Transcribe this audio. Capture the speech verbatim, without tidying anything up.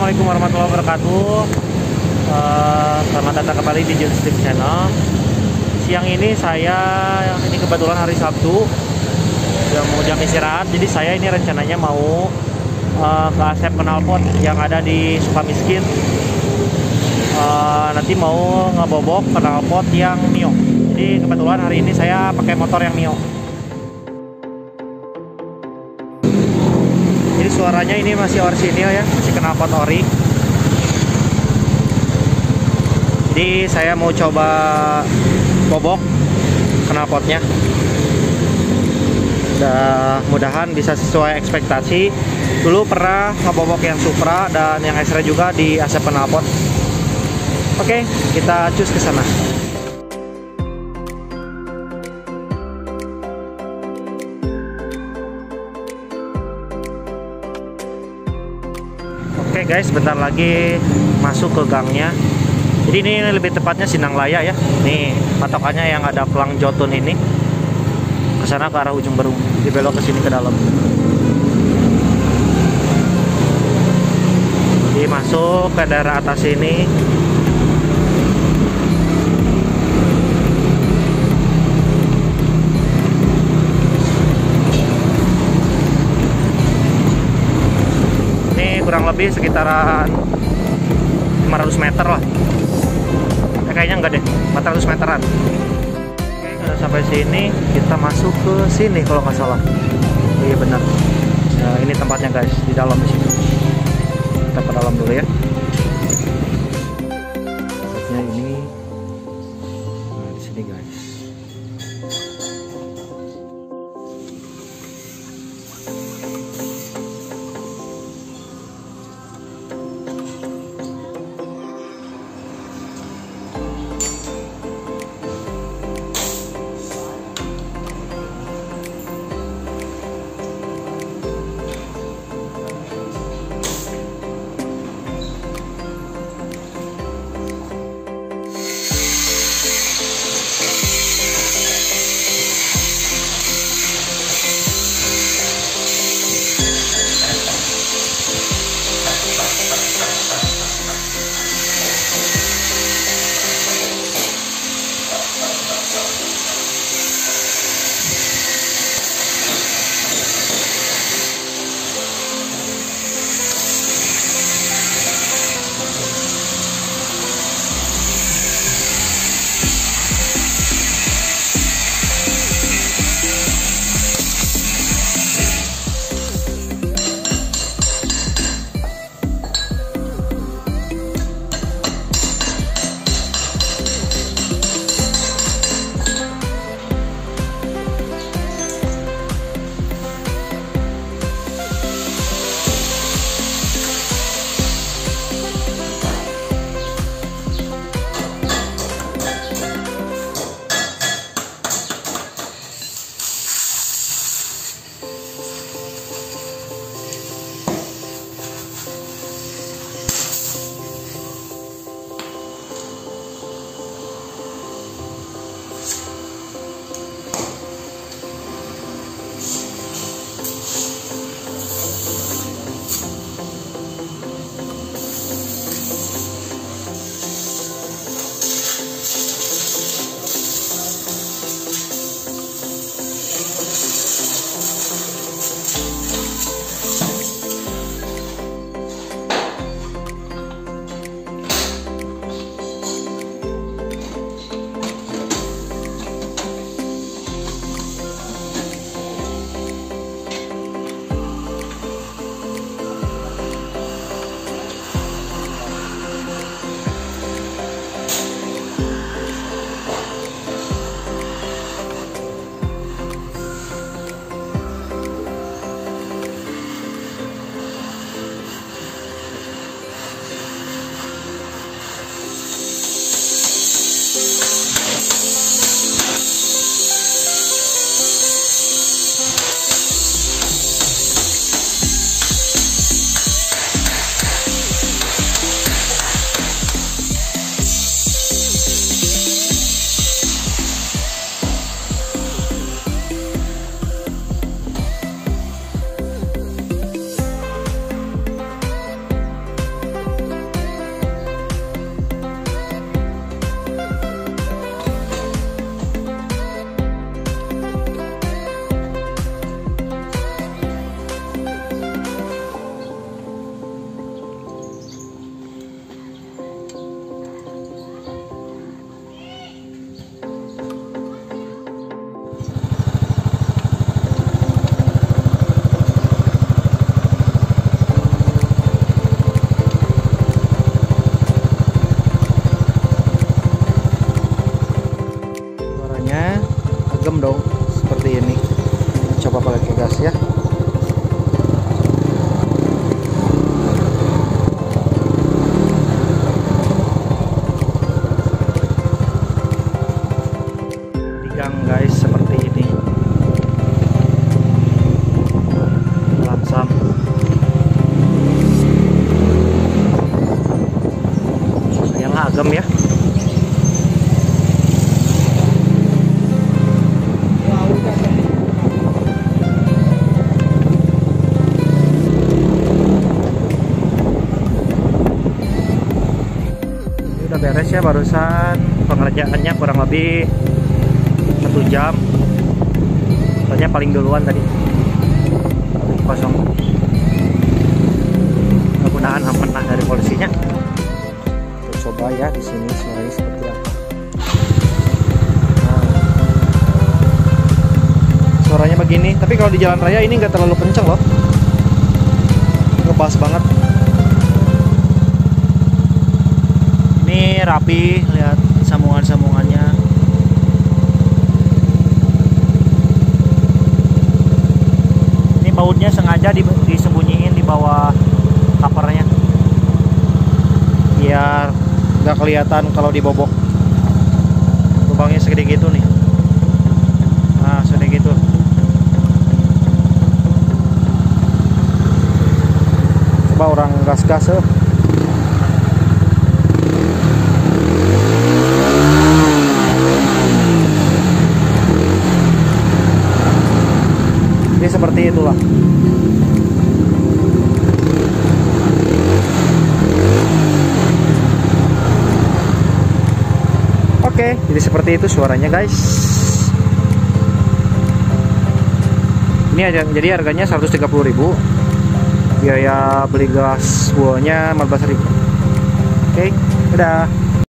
Assalamualaikum warahmatullahi wabarakatuh. uh, Selamat datang kembali di Joystick Channel. Siang ini saya, ini kebetulan hari Sabtu, udah mau jam istirahat. Jadi saya ini rencananya mau uh, ke Asep Knalpot yang ada di Sukamiskin. uh, Nanti mau ngebobok knalpot yang Mio. Jadi kebetulan hari ini saya pakai motor yang Mio. Jadi suaranya ini masih orisinil ya, masih knalpot ori. Jadi saya mau coba bobok knalpotnya. Mudah-mudahan bisa sesuai ekspektasi. Dulu pernah ngebobok yang Supra dan yang X-Ray juga di Asep Knalpot. Oke, kita cus ke sana. Oke guys, bentar lagi masuk ke gangnya. Jadi ini lebih tepatnya Sinanglaya ya. Nih patokannya yang ada pelang Jotun ini. Ke sana ke arah ujung Berung. Dibelok ke sini ke dalam. Jadi masuk ke daerah atas ini. Kurang lebih sekitaran lima ratus meter lah. Eh, kayaknya enggak deh, empat ratus meteran. Oke, udah sampai sini, kita masuk ke sini kalau nggak salah. Oh, iya benar. Nah, ini tempatnya guys, di dalam di sini. Kita ke dalam dulu ya. Tempatnya ini, nah, di sini guys. suaranya agem dong seperti ini. Coba pakai gas ya. Digang guys seperti ini. Langsam. Suaranya agem ya. Beres ya barusan pengerjaannya kurang lebih satu jam. Soalnya paling duluan tadi kosong. Mudah-mudahan amanah dari polisinya. Kita coba ya di sini suaranya seperti apa. Nah, suaranya begini. Tapi kalau di jalan raya ini nggak terlalu kenceng loh. Ngebas banget. Ini rapi, lihat sambungan-sambungannya. Ini bautnya sengaja disembunyiin di bawah covernya biar nggak kelihatan kalau dibobok. Lubangnya segede gitu nih. Nah, segede gitu. Coba orang gas-gas eh. Seperti itulah. Oke, jadi seperti itu suaranya guys. Ini aja, jadi harganya seratus tiga puluh ribu. Biaya beli gas buahnya lima belas ribu. Oke, dadah.